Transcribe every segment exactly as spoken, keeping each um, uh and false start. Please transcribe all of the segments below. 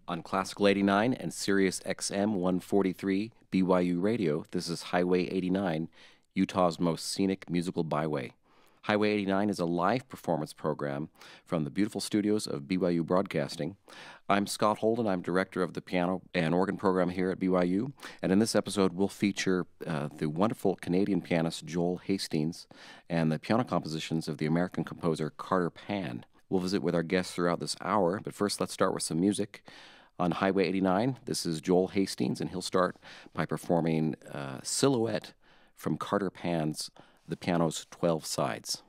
On Classical eighty-nine and Sirius X M one forty-three B Y U Radio, this is Highway eighty-nine, Utah's most scenic musical byway. Highway eighty-nine is a live performance program from the beautiful studios of B Y U Broadcasting. I'm Scott Holden. I'm director of the piano and organ program here at B Y U. And in this episode, we'll feature uh, the wonderful Canadian pianist Joel Hastings and the piano compositions of the American composer Carter Pan. We'll visit with our guests throughout this hour, but first let's start with some music. On Highway eighty-nine, this is Joel Hastings, and he'll start by performing uh, Silhouette from Carter Pan's The Piano's twelve Sides.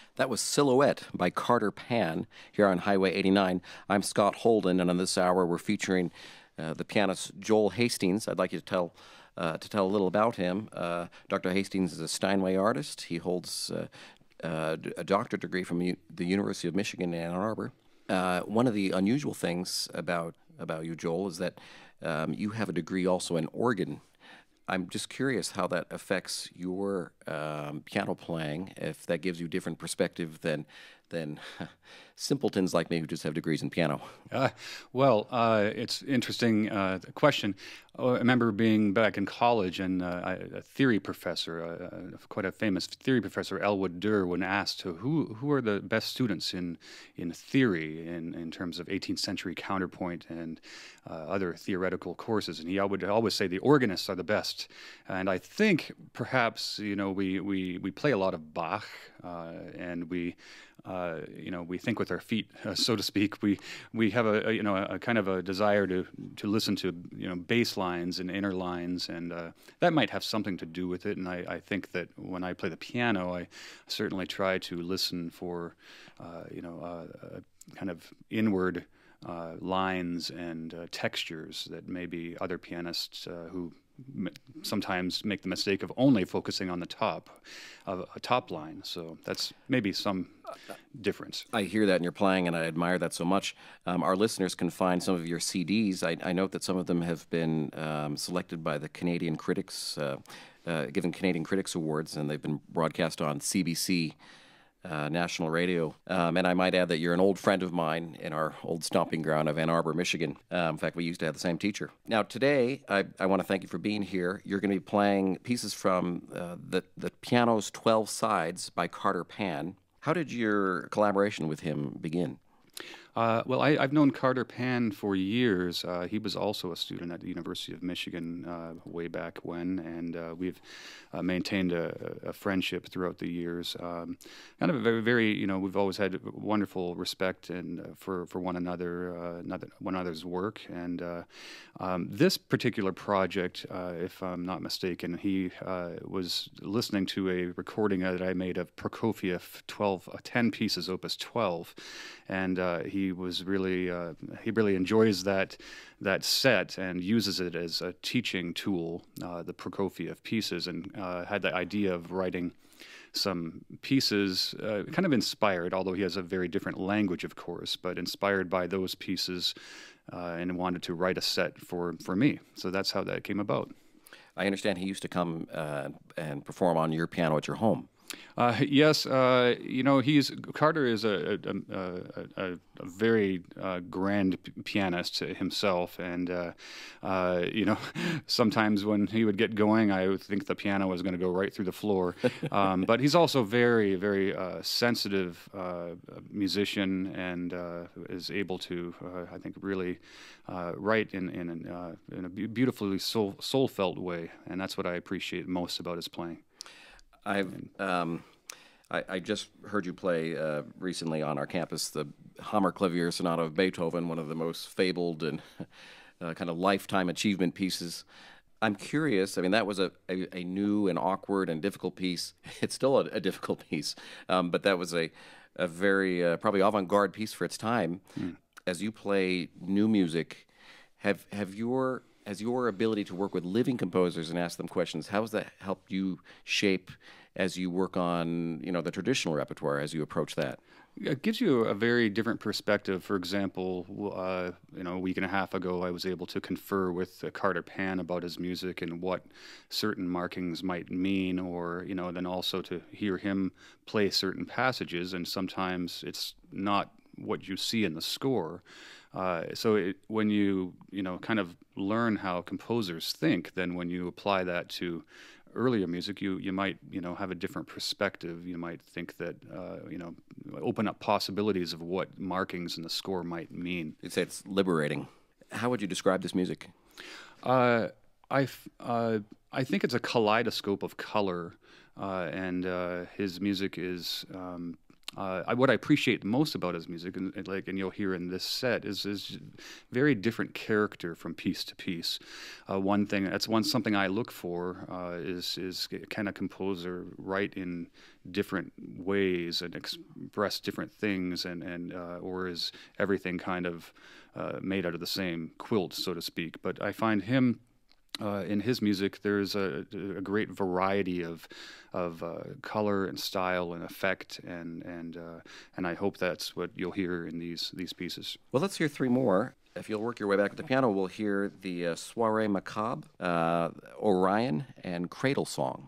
That was Silhouette by Carter Pan here on Highway eighty-nine. I'm Scott Holden, and on this hour we're featuring uh, the pianist Joel Hastings. I'd like you to tell uh, to tell a little about him. Uh, Doctor Hastings is a Steinway artist. He holds uh, uh, a doctorate degree from U- the University of Michigan in Ann Arbor. Uh, one of the unusual things about about you, Joel, is that um, you have a degree also in organ. I'm just curious how that affects your um, piano playing, if that gives you different perspective than than simpletons like me who just have degrees in piano. Uh, well, uh, it's interesting uh, question. Oh, I remember being back in college, and uh, I, a theory professor, uh, quite a famous theory professor, Elwood Durr, when asked who who are the best students in in theory in, in terms of eighteenth century counterpoint and uh, other theoretical courses, and he would always say the organists are the best. And I think perhaps you know we we, we play a lot of Bach, uh, and we. Uh, you know, we think with our feet, uh, so to speak. We we have a, a you know a, a kind of a desire to to listen to you know bass lines and inner lines, and uh, that might have something to do with it. And I, I think that when I play the piano, I certainly try to listen for uh, you know uh, a kind of inward uh, lines and uh, textures that maybe other pianists uh, who sometimes make the mistake of only focusing on the top of a top line. So that's maybe some difference. I hear that in your playing, and I admire that so much. Um, our listeners can find some of your C Ds. I, I note that some of them have been um, selected by the Canadian Critics, uh, uh, given Canadian Critics Awards, and they've been broadcast on C B C Uh, national radio. Um, and I might add that you're an old friend of mine in our old stomping ground of Ann Arbor, Michigan. Um, in fact, we used to have the same teacher. Now, today, I, I want to thank you for being here. You're going to be playing pieces from uh, the, the piano's twelve Sides by Carter Pan. How did your collaboration with him begin? Uh, well, I, I've known Carter Pan for years. Uh, he was also a student at the University of Michigan uh, way back when, and uh, we've uh, maintained a, a friendship throughout the years. Um, kind of a very, very, you know, we've always had wonderful respect and uh, for for one another, uh, another, one another's work. And uh, um, this particular project, uh, if I'm not mistaken, he uh, was listening to a recording that I made of Prokofiev twelve, uh, ten pieces, Opus twelve, and uh, he. He was really uh, he really enjoys that that set and uses it as a teaching tool, uh, the Prokofiev pieces, and uh, had the idea of writing some pieces, uh, kind of inspired, although he has a very different language, of course, but inspired by those pieces, uh, and wanted to write a set for for me. So that's how that came about. I understand he used to come uh, and perform on your piano at your home. Uh, yes, uh, you know, he's Carter is a a, a, a, a very uh, grand p- pianist himself, and uh, uh, you know, sometimes when he would get going, I would think the piano was going to go right through the floor. Um, but he's also very, very uh, sensitive uh, musician, and uh, is able to, uh, I think, really uh, write in in, an, uh, in a beautifully soul soul felt way, and that's what I appreciate most about his playing. I've um, I, I just heard you play uh, recently on our campus the Hammerklavier Sonata of Beethoven, one of the most fabled and uh, kind of lifetime achievement pieces. I'm curious. I mean, that was a, a, a new and awkward and difficult piece. It's still a, a difficult piece, um, but that was a a very uh, probably avant-garde piece for its time. Mm. As you play new music, have have your Has your ability to work with living composers and ask them questions, how has that helped you shape as you work on, you know, the traditional repertoire as you approach that? It gives you a very different perspective. For example, uh, you know, a week and a half ago, I was able to confer with uh, Carter Pan about his music and what certain markings might mean, or, you know, then also to hear him play certain passages, and sometimes it's not what you see in the score. Uh, so it, when you, you know, kind of learn how composers think, then when you apply that to earlier music, you, you might, you know, have a different perspective. You might think that, uh, you know, open up possibilities of what markings in the score might mean. You'd say it's liberating. How would you describe this music? Uh, I, uh, I think it's a kaleidoscope of color, uh, and uh, his music is... Um, Uh, I, what I appreciate most about his music, and, and like, and you'll hear in this set, is is very different character from piece to piece. Uh, one thing that's one something I look for uh, is is can a composer write in different ways and express different things, and and uh, or is everything kind of uh, made out of the same quilt, so to speak? But I find him. Uh, in his music, there's a, a great variety of of uh, color and style and effect, and and uh, and I hope that's what you'll hear in these these pieces. Well, let's hear three more. If you'll work your way back to the piano, we'll hear the uh, Soirée Macabre, uh, Orion, and Cradle Song.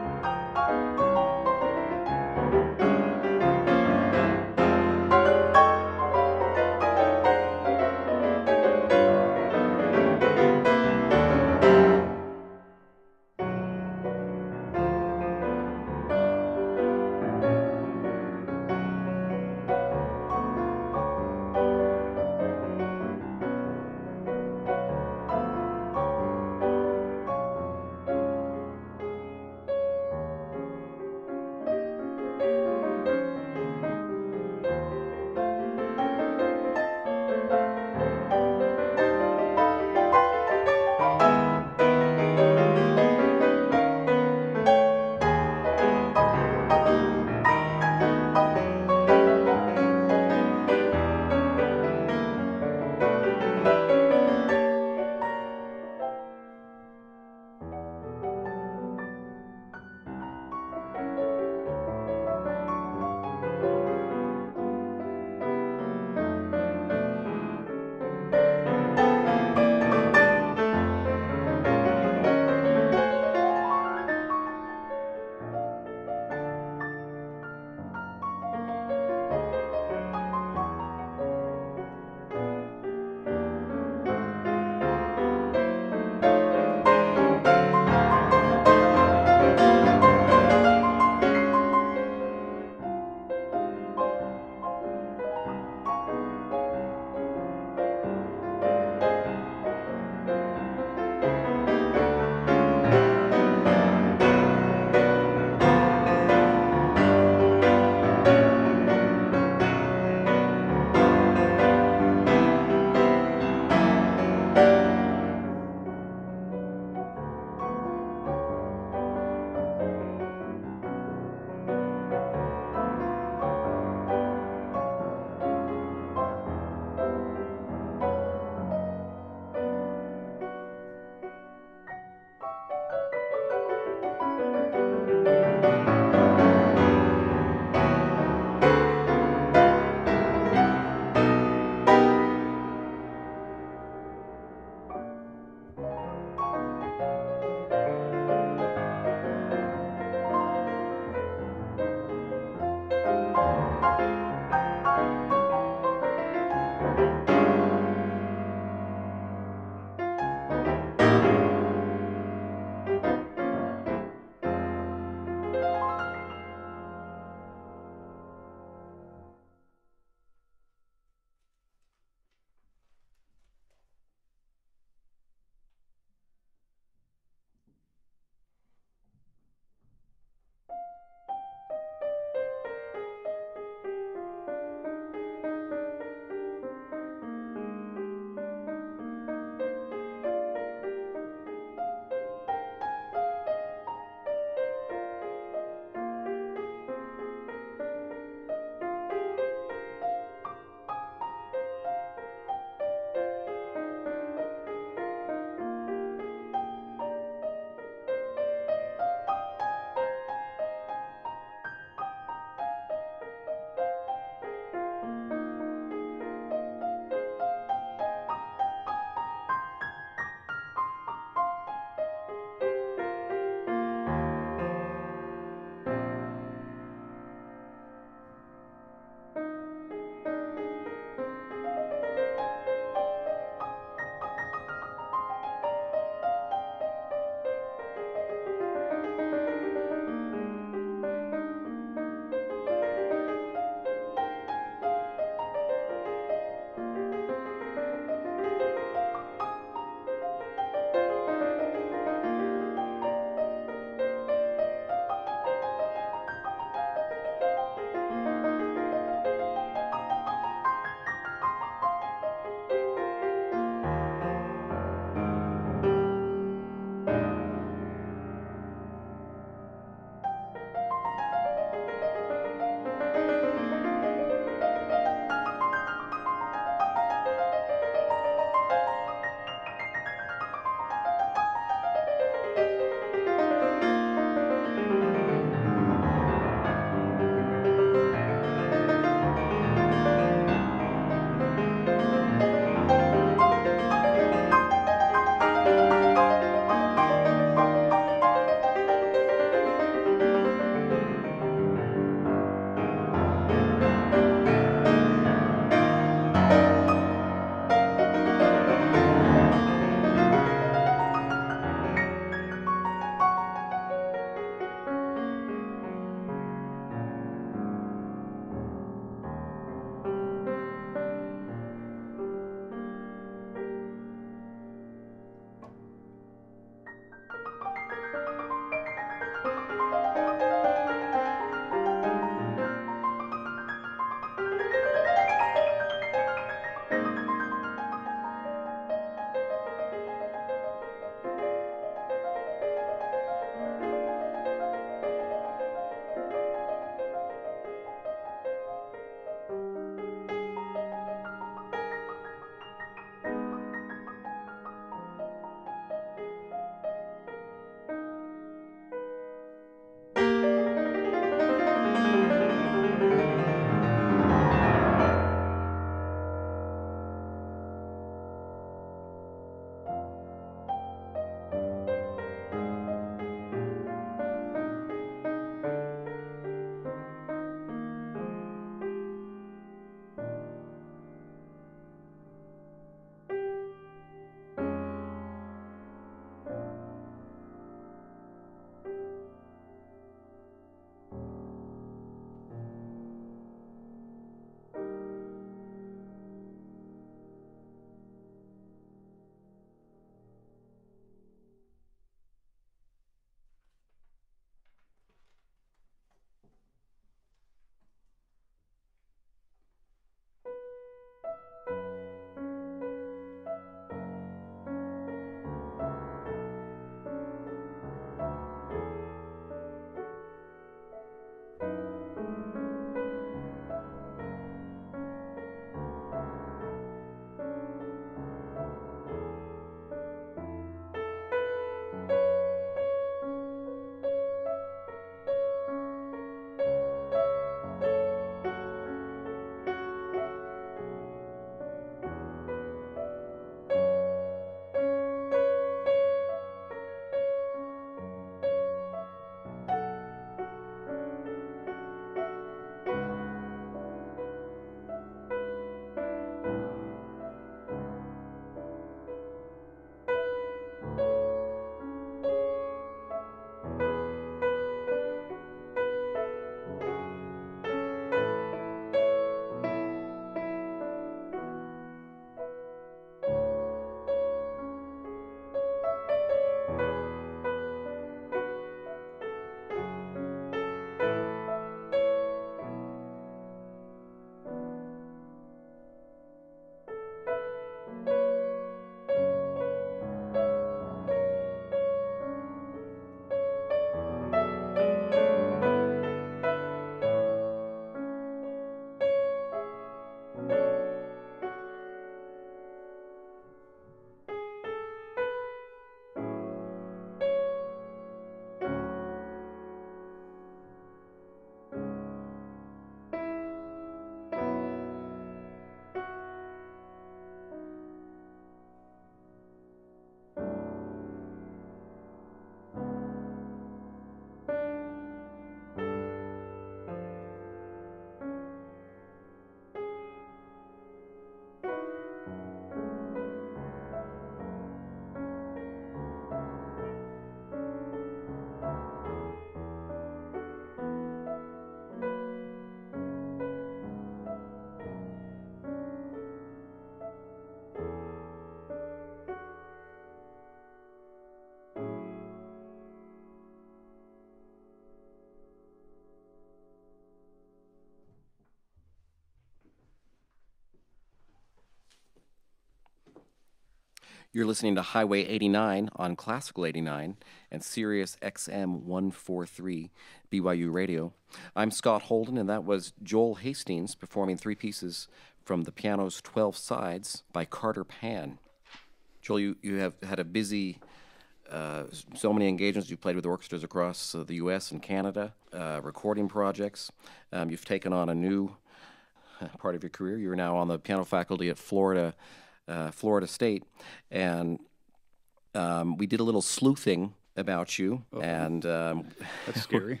You're listening to Highway eighty-nine on Classical eighty-nine and Sirius X M one forty-three B Y U Radio. I'm Scott Holden, and that was Joel Hastings performing three pieces from the piano's twelve Sides by Carter Pan. Joel, you, you have had a busy, uh, so many engagements. You've played with orchestras across uh, the U S and Canada, uh, recording projects. Um, you've taken on a new part of your career. You're now on the piano faculty at Florida Uh, Florida State, and um, we did a little sleuthing about you. Uh-oh. And um, that's scary.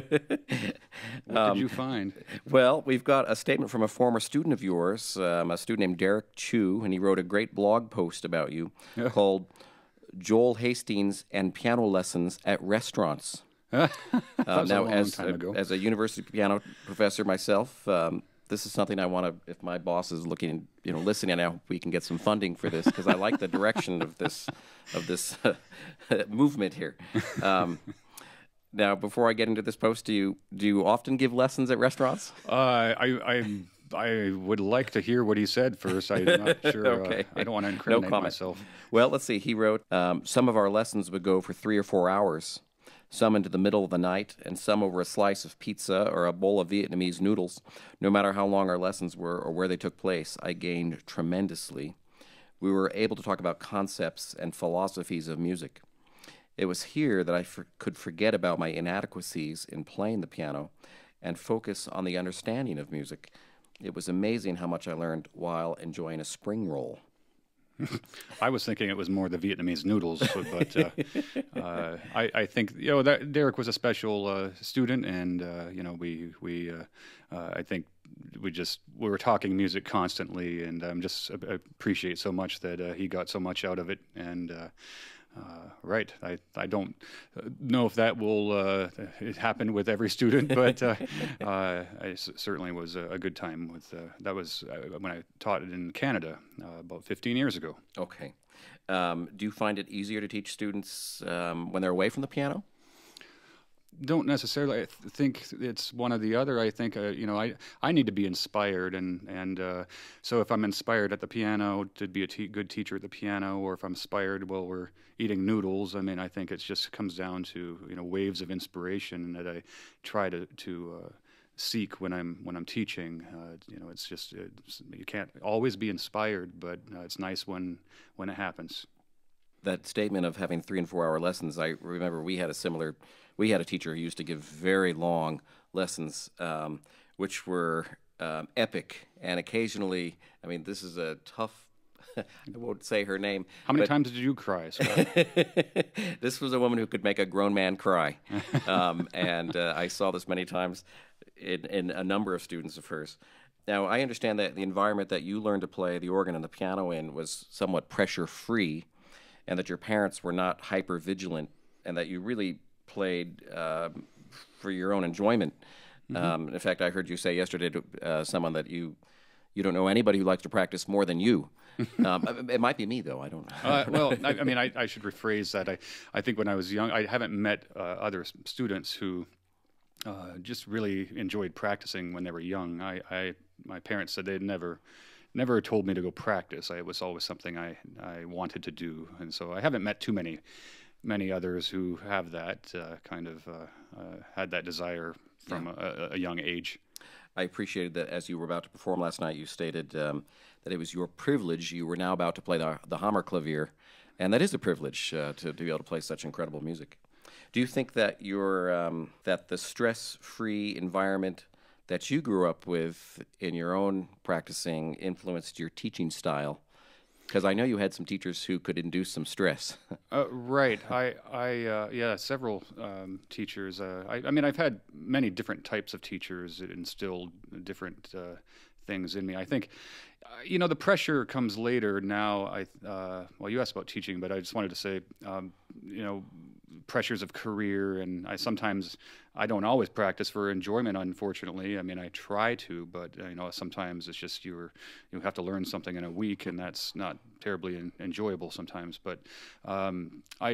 What um, did you find? Well, we've got a statement from a former student of yours, um, a student named Derek Chu, and he wrote a great blog post about you called "Joel Hastings and Piano Lessons at Restaurants." that uh, was now, a long as time a, ago. as a university piano professor myself. Um, This is something I want to, if my boss is looking, you know, listening, I hope we can get some funding for this, because I like the direction of this of this uh, movement here. Um, now, before I get into this post, do you do you often give lessons at restaurants? Uh, I, I I would like to hear what he said first. I'm not sure. Okay. uh, I don't want to incriminate No myself. Well, let's see. He wrote, um, some of our lessons would go for three or four hours, some into the middle of the night, and some over a slice of pizza or a bowl of Vietnamese noodles. No matter how long our lessons were or where they took place, I gained tremendously. We were able to talk about concepts and philosophies of music. It was here that I for- could forget about my inadequacies in playing the piano and focus on the understanding of music. It was amazing how much I learned while enjoying a spring roll. I was thinking it was more the Vietnamese noodles, but uh, uh, I, I think you know that Derek was a special uh, student, and uh, you know we we uh, uh, I think we just we were talking music constantly, and I'm just I appreciate so much that uh, he got so much out of it, and. Uh, Uh, right. I, I don't know if that will uh, it happen with every student, but uh, uh, it certainly was a, a good time with uh, that was uh, when I taught it in Canada uh, about fifteen years ago. Okay. Um, do you find it easier to teach students um, when they're away from the piano? Don't necessarily. I th- think it's one or the other. I think uh, you know I, I need to be inspired, and and uh, so if I'm inspired at the piano to be a te- good teacher at the piano, or if I'm inspired while we're eating noodles, I mean I think it just comes down to you know waves of inspiration that I try to to uh, seek when I'm when I'm teaching. Uh, you know it's just it's, you can't always be inspired, but uh, it's nice when when it happens. That statement of having three and four hour lessons, I remember we had a similar, we had a teacher who used to give very long lessons, um, which were um, epic. And occasionally, I mean, this is a tough, I won't say her name. How many times did you cry, Scott? This was a woman who could make a grown man cry. Um, and uh, I saw this many times in, in a number of students of hers. Now, I understand that the environment that you learned to play the organ and the piano in was somewhat pressure-free, and that your parents were not hyper-vigilant, and that you really played uh, for your own enjoyment. Mm-hmm. Um, in fact, I heard you say yesterday to uh, someone that you you don't know anybody who likes to practice more than you. um, it might be me, though. I don't know. uh, well, I, I mean, I, I should rephrase that. I, I think when I was young, I haven't met uh, other students who uh, just really enjoyed practicing when they were young. I, I my parents said they'd never... never told me to go practice. I, it was always something I, I wanted to do, and so I haven't met too many many others who have that uh, kind of uh, uh, had that desire from yeah. a, a young age. I appreciated that as you were about to perform last night, you stated um, that it was your privilege. You were now about to play the, the Hammerklavier, and that is a privilege uh, to, to be able to play such incredible music. Do you think that your um, that the stress-free environment that you grew up with in your own practicing influenced your teaching style? Because I know you had some teachers who could induce some stress. uh, right. I, I, uh, yeah, several um, teachers. Uh, I, I mean, I've had many different types of teachers that instilled different uh, things in me. I think, uh, you know, the pressure comes later now. I, uh, well, you asked about teaching, but I just wanted to say, um, you know, pressures of career, and I sometimes I don't always practice for enjoyment, unfortunately. I mean, I try to, but uh, you know, sometimes it's just you're you have to learn something in a week, and that's not terribly en- enjoyable sometimes. But um, I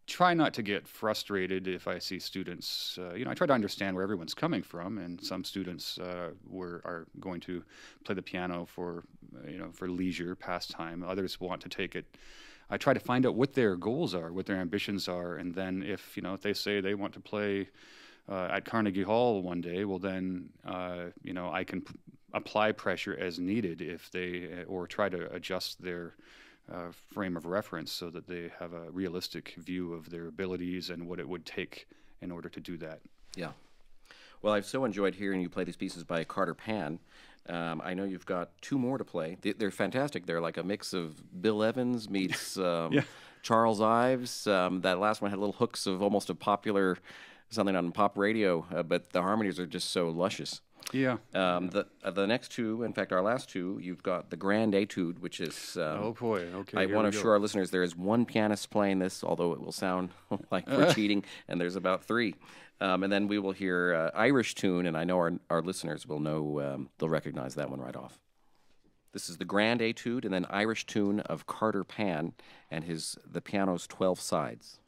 try not to get frustrated if I see students. Uh, you know, I try to understand where everyone's coming from, and some students uh, were are going to play the piano for uh, you know for leisure, pastime. Others want to take it. I try to find out what their goals are, what their ambitions are, and then if you know if they say they want to play uh, at Carnegie Hall one day, well then uh, you know I can p- apply pressure as needed if they or try to adjust their Uh, frame of reference so that they have a realistic view of their abilities and what it would take in order to do that. Yeah. Well, I've so enjoyed hearing you play these pieces by Carter Pan. Um, I know you've got two more to play. They, they're fantastic. They're like a mix of Bill Evans meets um, Yeah. Charles Ives. Um, that last one had little hooks of almost a popular something on pop radio, uh, but the harmonies are just so luscious. Yeah. Um, the uh, the next two, in fact, our last two, you've got the Grand Etude, which is. Um, Oh boy. Okay. I here want we to go. assure our listeners there is one pianist playing this, although it will sound like we're cheating, and there's about three. Um, and then we will hear uh, Irish tune, and I know our our listeners will know um, they'll recognize that one right off. This is the Grand Etude, and then Irish tune of Carter Pan and his the piano's twelve sides.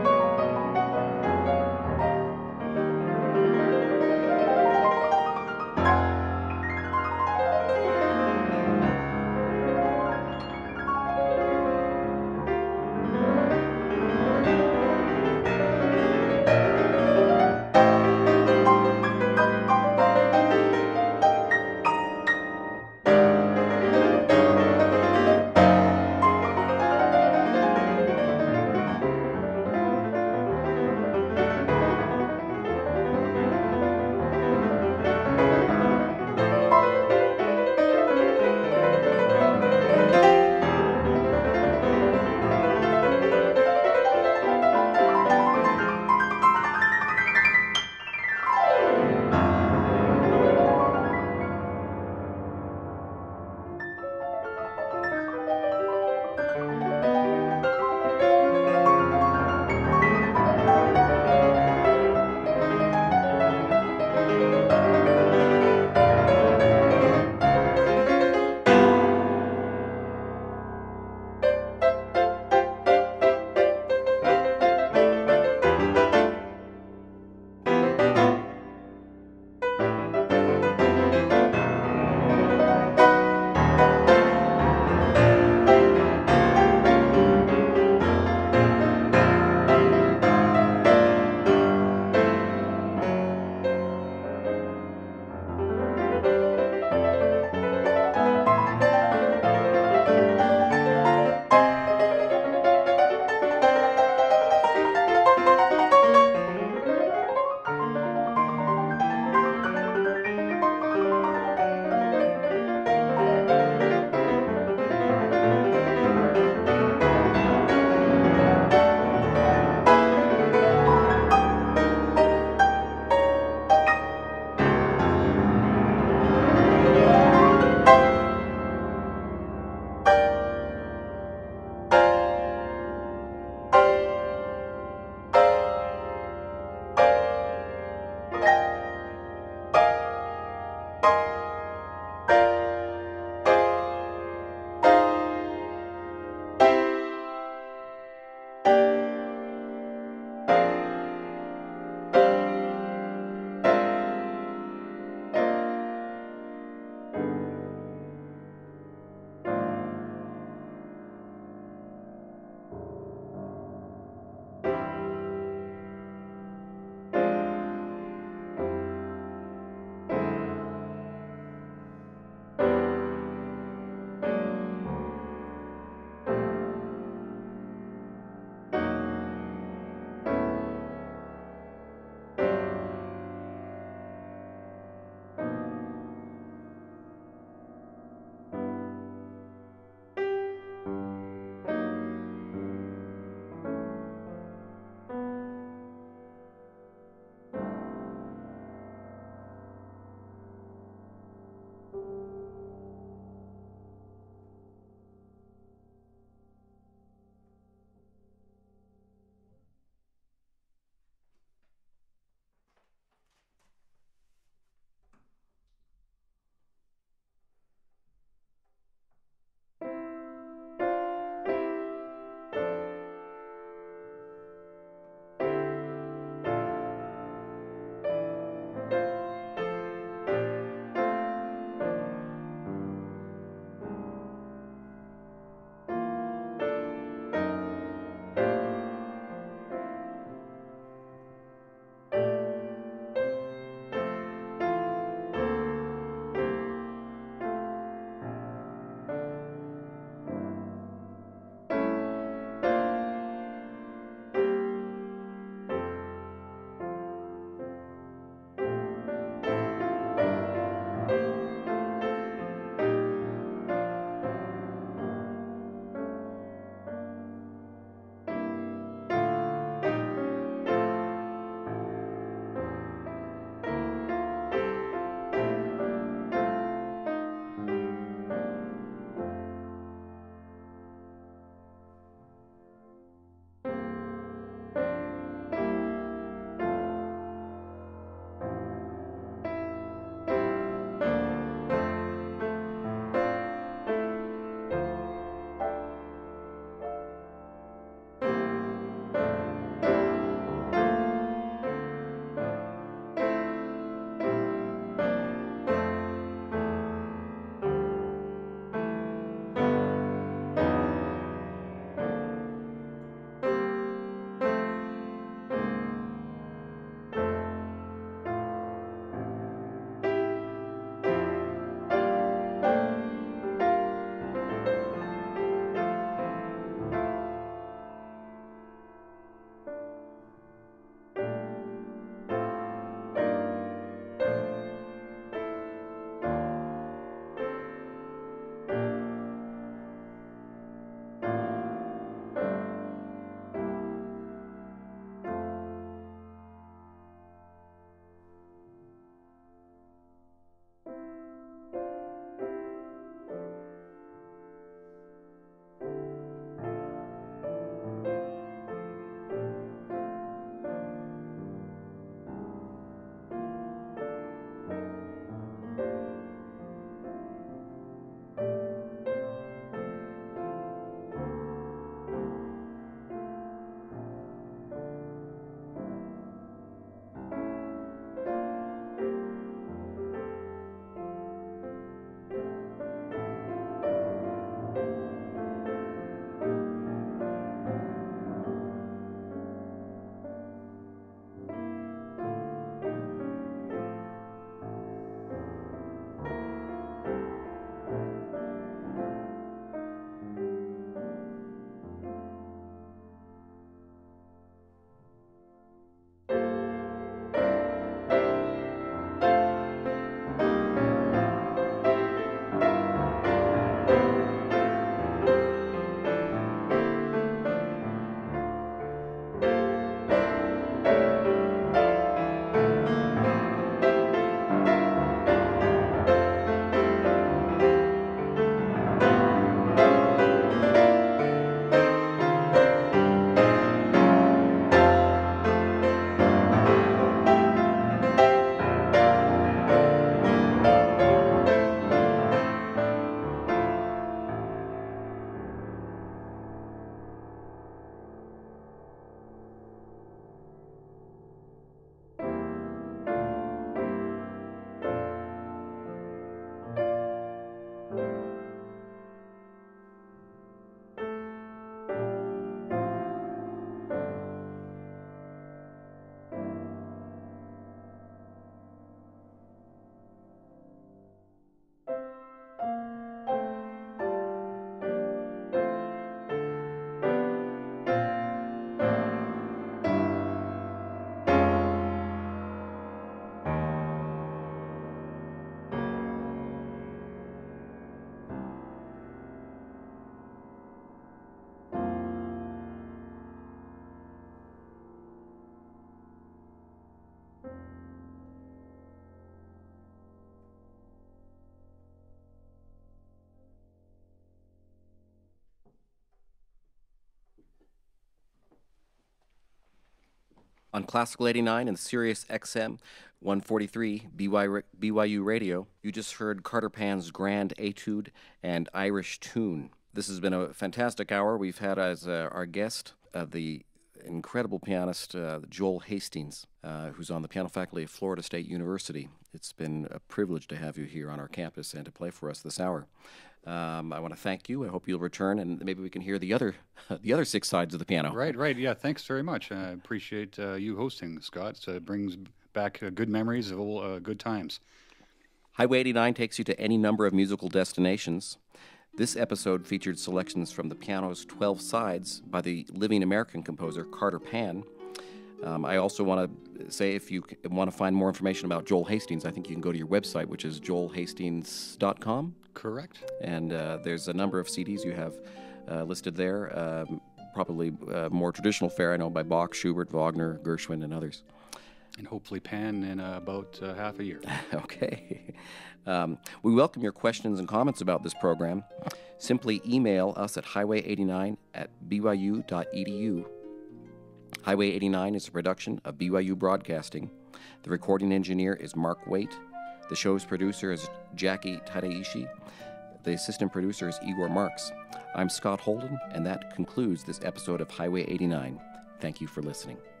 On Classical eighty-nine and Sirius X M one forty-three B Y U Radio, you just heard Carter Pan's Grand Etude and Irish Tune. This has been a fantastic hour. We've had as uh, our guest uh, the incredible pianist uh, Joel Hastings, uh, who's on the piano faculty of Florida State University. It's been a privilege to have you here on our campus and to play for us this hour. Um, I want to thank you. I hope you'll return, and maybe we can hear the other the other six sides of the piano. Right, right. Yeah, thanks very much. I appreciate uh, you hosting, Scott. So it brings back uh, good memories of old, uh, good times. Highway eighty-nine takes you to any number of musical destinations. This episode featured selections from the piano's twelve sides by the living American composer Carter Pan. Um, I also want to say, if you want to find more information about Joel Hastings, I think you can go to your website, which is joel hastings dot com. Correct. And uh, there's a number of C Ds you have uh, listed there, um, probably uh, more traditional fare, I know, by Bach, Schubert, Wagner, Gershwin, and others. And hopefully Pan in uh, about uh, half a year. Okay. Um, we welcome your questions and comments about this program. Simply email us at highway eighty-nine at b y u dot e d u. Highway eighty-nine is a production of B Y U Broadcasting. The recording engineer is Mark Waite. The show's producer is Jackie Tadaishi. The assistant producer is Igor Marks. I'm Scott Holden, and that concludes this episode of Highway eighty-nine. Thank you for listening.